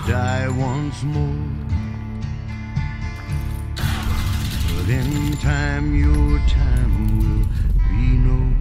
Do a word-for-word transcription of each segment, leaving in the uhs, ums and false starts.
die once more. But in time, your time will be known.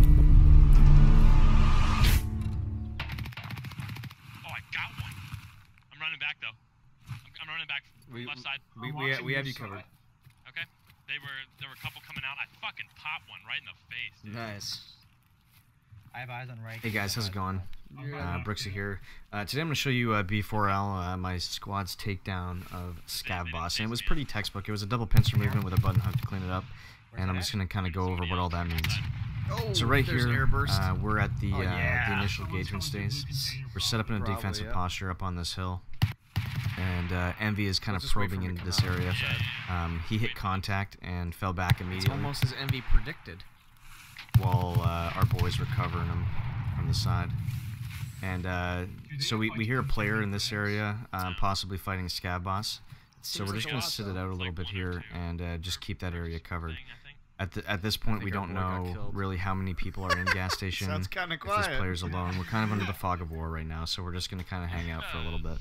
Oh, I got one. I'm running back though. I'm, I'm running back we, left side. We we, we, we have you covered. Okay. They were there were a couple coming out. I fucking popped one right in the face. Dude. Nice. I have eyes on right. Hey guys, how's it going? Uh, Brooksy here. Uh, today I'm going to show you uh, B four L, uh, my squad's takedown of Scav boss, and it was pretty textbook. It was a double pincer movement with a button hook to clean it up, and I'm just going to kind of go over what all that means. Oh, so right here, uh, we're at the, oh, yeah. uh, the initial engagement stage. We're set up in a Probably, defensive yeah. posture up on this hill, and uh, Envy is kind of probing into this area. Um, he hit contact and fell back immediately. It's almost as Envy predicted. While uh, our boys were covering him from the side. And uh, so we, we hear a player in this area, um, possibly fighting a Scav boss. So we're just going to sit it out a little bit here and uh, just keep that area covered. At the, at this point, we don't know really how many people are in gas station. Sounds kind of if quiet. this player's alone. We're kind of under the fog of war right now, so we're just going to kind of hang out for a little bit.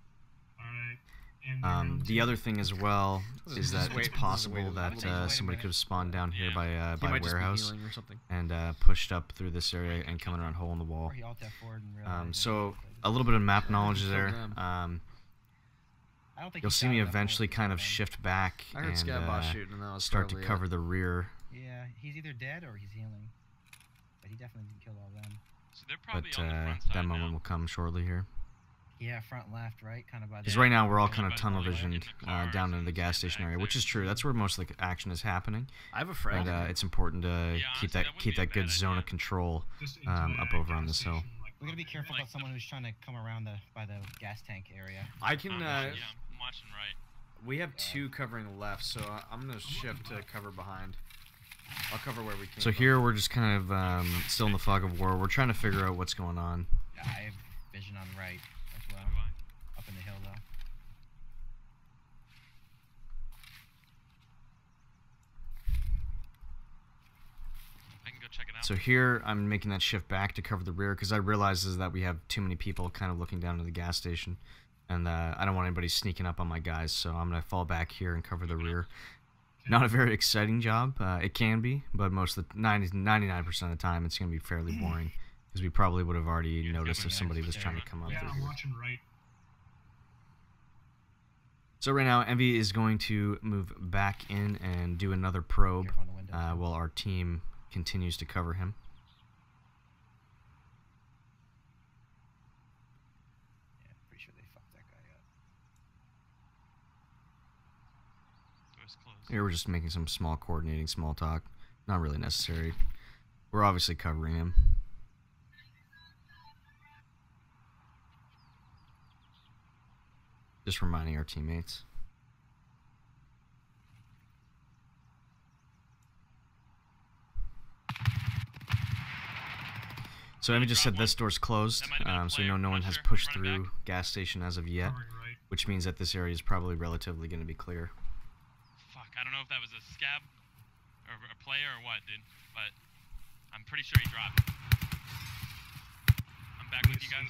Um, the other thing as well is that it's possible that uh, somebody could have spawned down here by uh, by warehouse and uh, pushed up through this area and coming around hole in the wall. Um, so a little bit of map knowledge there. Um, you'll see me eventually kind of shift back and uh, start to cover the rear. Yeah, he's either dead or he's healing, but he definitely didn't kill all of them. So they're probably But on the uh, front side that moment now. will come shortly here. Yeah, front left, right, kind of by the. Because right now we're all kind of tunnel visioned uh, down into the gas station area, which is true. That's where most of the action is happening. I have a friend. But uh, it's important to keep that keep that good zone of control um, up over on this hill. We gotta be careful about someone who's trying to come around the by the gas tank area. I can. Uh, Yeah, I'm watching right. we have two covering left, so uh, I'm gonna shift to cover behind. I'll cover where we can. So here we're just kind of um, still in the fog of war. We're trying to figure out what's going on. Yeah, I have vision on right as well. Up in the hill though. I can go check it out. So here I'm making that shift back to cover the rear because I realize is that we have too many people kind of looking down to the gas station, and uh, I don't want anybody sneaking up on my guys. So I'm gonna fall back here and cover the rear. Not a very exciting job. Uh, it can be, but most of the ninety, ninety-nine percent of the time it's gonna be fairly boring because we probably would have already noticed if somebody was trying to come up Yeah, through I'm here. watching right. So right now, Envy is going to move back in and do another probe Careful on the window. uh, while our team continues to cover him. Yeah, pretty sure they fucked that guy up. Door's closed. Here we're just making some small coordinating small talk. Not really necessary. We're obviously covering him. Just reminding our teammates. So Envy just said this door's closed, um, so we know no one has pushed through gas station as of yet, Covering right. which means that this area is probably relatively going to be clear. Fuck, I don't know if that was a scab or a player or what, dude. But I'm pretty sure he dropped. I'm back with you guys.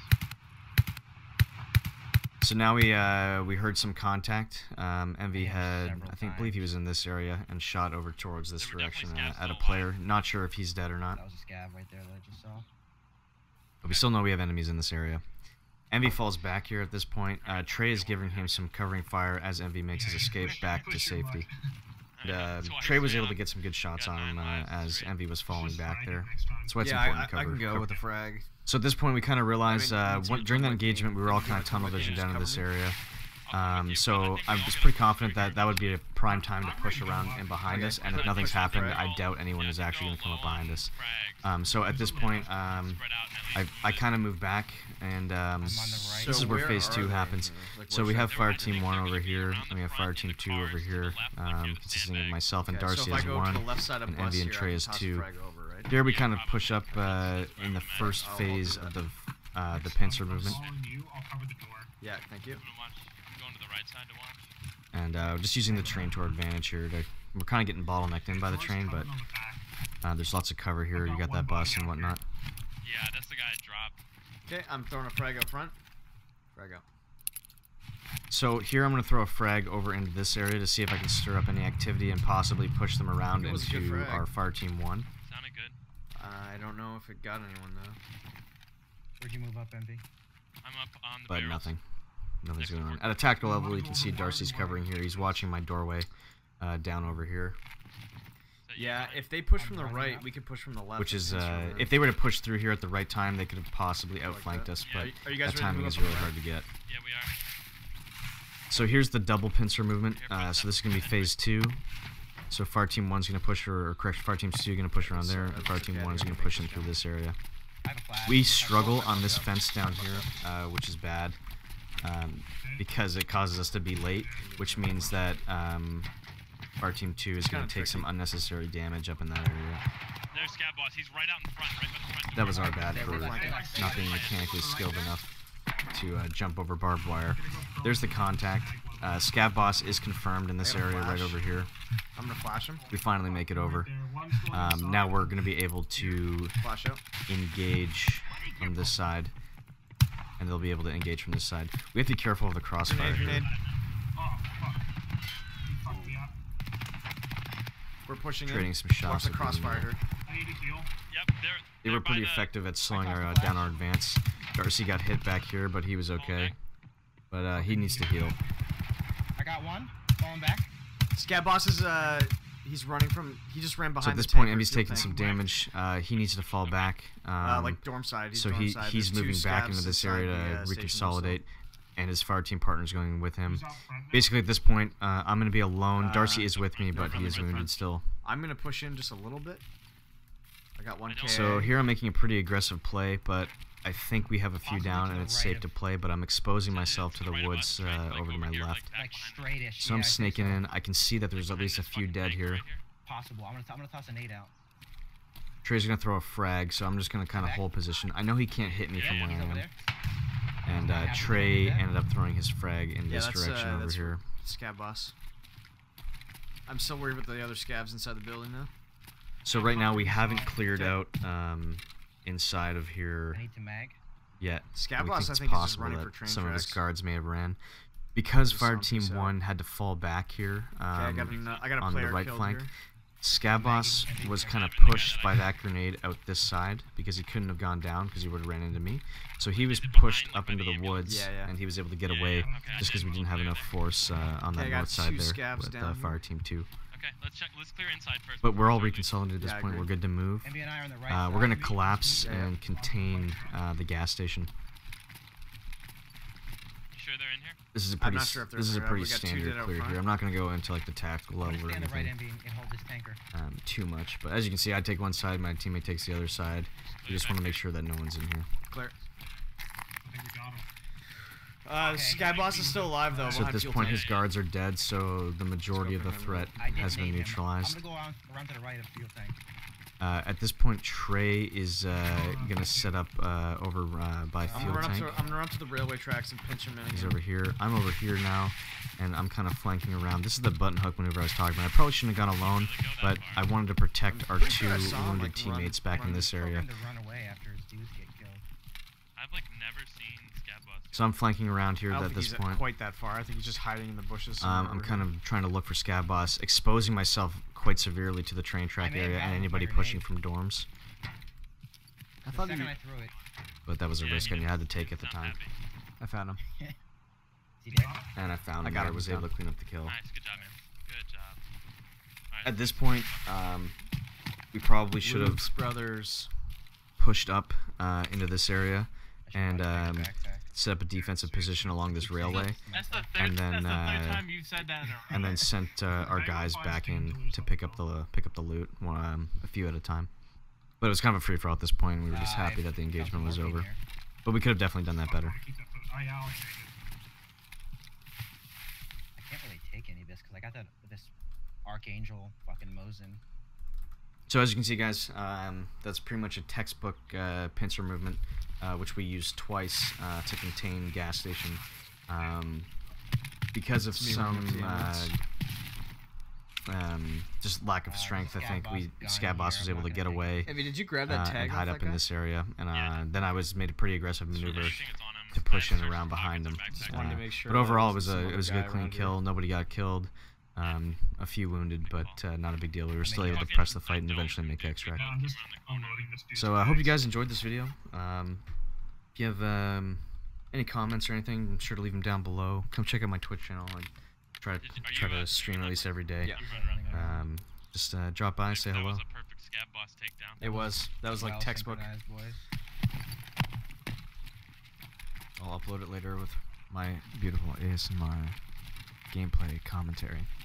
So now we uh, we heard some contact. Um, Envy Yeah, had, several I think, believe he was in this area and shot over towards this There were direction definitely uh, scabs at a still player. Not sure if he's dead or not, That was a scav right there that I just saw. but we still know we have enemies in this area. Envy falls back here at this point. Uh, Trey is giving him some covering fire as Envy makes his escape back to safety. And, uh, Trey was able to get some good shots on him uh, as Envy was falling back there. That's why it's yeah, important I, to cover. I can go cover- with the frag. So at this point, we kind of realized I mean, uh, it's when, your during that public engagement, we were all game. kind of tunnel Public vision game, down in just this cover me. area. Um, so I was pretty confident that that would be a prime time to push around and behind us, and if nothing's happened, I doubt anyone is actually going to come up behind us. Um, so at this point, um, I, I kind of moved back, and um, this So is where where phase are two they? happens. Like, So where's we that- have fire team one over here, and we have fire team two over here, um, consisting of myself and Okay, Darcy so if as I go one, to the left side of and bus Envy and here, I Trey can as toss two. the frag over, right? Here we kind of push up uh, in the first I'll- I'll phase do of that. the uh, the pincer I'm movement. following you. I'll cover the door. Yeah, thank you. I'm gonna watch. I'm going to the right side to watch. And uh, just using the train to our advantage here. To, we're kind of getting bottlenecked in by the Door's train, but covered on the back. uh, there's lots of cover here. You got that bus and whatnot. Yeah, that's the guy that dropped. Okay, I'm throwing a frag up front. Frag out. So here I'm going to throw a frag over into this area to see if I can stir up any activity and possibly push them around into our fire team one. Sounded good. Uh, I don't know if it got anyone though. Where'd you move up, M B? I'm up on the But barrels. nothing. Nothing's going on. At a tactical level, you can see Darcy's covering here. He's watching my doorway uh, down over here. Yeah, if they push from the right, we could push from the left. Which is, uh, if they were to push through here at the right time, they could have possibly outflanked us, but Are you guys that ready to timing move is up really on hard to get. Yeah, we are. So here's the double pincer movement. Uh, so this is going to be phase two. So fire team one's going to push her, or correct, fire team two is going to push around there, and fire team one is going to push in through this area. We struggle on this fence down here, uh, which is bad, um, because it causes us to be late, which means that um, fire team two is going to take some unnecessary damage up in that area. There's Scav boss. He's right out in front, right by the front door. That was our bad for not being mechanically skilled enough to uh, jump over barbed wire. There's the contact. Uh, Scav boss is confirmed in this area right over here. I'm gonna flash him. We finally make it over. Um, now we're gonna be able to Flash out. engage from this side, and they'll be able to engage from this side. We have to be careful of the crossfire Grenade, here. grenade. We're pushing Trading in. some shots. Watch the with crossfire them. here. Yep, they're, They they're were pretty by the- effective at slowing our uh, down our advance. Darcy got hit back here, but he was okay. But uh, he needs to heal. I got one. Falling back. Scav boss is uh, he's running from. He just ran behind. So at this the point, tank, Emmy's steel taking tank. some damage. Uh, he needs to fall back. Um, Uh, like dorm side. He's so dorm he side. he's There's two moving back scavs into this inside area the, to uh, station reconsolidate, and his fire team partner's going with him. Basically, at this point, uh, I'm going to be alone. Uh, Darcy is with me, no, but from he the is good wounded front. still. I'm gonna push in just a little bit. I got one K. So here I'm making a pretty aggressive play, but I think we have a few down and it's safe to play, but I'm exposing myself to the woods uh, over to my left. Like straightish. So yeah, I'm I think snaking so. in. I can see that there's at least a few dead here. Possible. I'm gonna, I'm gonna toss a nade out. Trey's gonna throw a frag, so I'm just gonna kind of hold position. I know he can't hit me from where He's I over am. there. And uh, Trey ended up throwing his frag in Yeah, this that's, direction uh, over that's here. Scav boss. I'm still worried about the other scavs inside the building now. So right now we haven't cleared out um, inside of here I need to mag. yet. Scav We boss, think I it's think, is just possible running that for train some of his tracks. guards may have ran. Because Just Fire some Team piece out. one had to fall back here um, Okay, I got an, uh, I got a on player the right killed flank, here. Scav boss was kind of pushed by that grenade out this side because he couldn't have gone down because he would have ran into me. So he was pushed up into the woods, Yeah, yeah. and he was able to get Yeah, away yeah, okay, I just because did we didn't well have there. enough force uh, on Okay, I that got north side two there scavs with down uh, here. Fire Team two. Okay, let's check. Let's clear inside first. But before we're all we start reconsolidated at this Yeah, I point. agree. We're good to move. M B and I are on the right. Uh, we're side. going to collapse Yeah, yeah. and contain uh, the gas station. You sure they're in here? This is a I'm pretty, not sure if they're this is a there. pretty We got two standard dead out clear front. here. I'm not going to go into like the tactical level or Stay on the right, anything M B, and hold this tanker. um, too much. But as you can see, I take one side, my teammate takes the other side. We just want to make sure that no one's in here. Clear. I think we got him. Uh, Okay. Scav boss is still alive though. So at behind this fuel point, tank. his guards are dead, so the majority of the threat I did has been nade him. neutralized. I'm gonna go around, around to the right of fuel tank. Uh, at this point, Trey is uh, going to set up uh, over uh, by I'm gonna, fuel run up tank. to, I'm gonna run up to the railway tracks and pinch him in He's again. over here. I'm over here now, and I'm kind of flanking around. This is the button hook maneuver I was talking about. I probably shouldn't have gone alone, but I wanted to protect our pretty two sure I saw him, wounded like, run- teammates back run in this Told area. him to run away after his dudes get killed. I've like never seen Scav boss. So I'm flanking around here I don't at think this he's point. quite that far. I think he's just hiding in the bushes. Um, somewhere I'm over kind here. of trying to look for Scav boss, exposing myself quite severely to the train track I may have area and gotten him anybody by pushing grenade. from dorms. I The thought second you. I threw it, But that was a Yeah, risk he I didn't- had to take at the Not time. happy. I found him. is he dead? And I found I him got there, him, was he's able down. to clean up the kill. Nice, good job, man. Good job. Alright, At this point, um, we probably should have Luke's brothers. pushed up uh, into this area I should and probably take um, a backpack. set up a defensive position along this railway, That's the third, And then, that's the third uh, time you've said that in a row. and then sent uh, our guys back in to pick up the pick up the loot, one, um, a few at a time. But it was kind of a free for all at this point. And we were just Uh, happy I've that the got some engagement was morphine over. here. But we could have definitely done that better. Keep that foot- I allocated. I can't really take any of this because I got that this Archangel fucking Mosin. So as you can see, guys, um, that's pretty much a textbook uh, pincer movement, uh, which we used twice uh, to contain gas station. Um, because of It's me some running up uh, teammates. um, just lack of Uh, strength, I Scav think boss we is gone Scav boss here. was I'm able to not get gonna take away Hey, did you grab uh, that tag and off hide that up in guy? this area. And uh, Yeah. then I was made a pretty aggressive I maneuver think it's on him. to push in searched around his behind him. pockets and Just wanted to Uh, make sure but that overall, it wasn't was some a it other was a guy good clean around here. kill. Nobody got killed. Um, a few wounded, but uh, not a big deal. We were still mean, able to fucking- press the I fight and don't eventually make think we extract. got I'm just around the corner. unloading this dude's So I hope you base. guys enjoyed this video. Um, if you have um, any comments or anything, I'm sure to leave them down below. Come check out my Twitch channel. I try to Did you- are try you, uh, to stream at least every day. Yeah. You run around. Um, just uh, drop by, say that hello. was a perfect scab boss takedown. It was. That was like Well textbook. synchronized, boys. I'll upload it later with my beautiful A S M R gameplay commentary.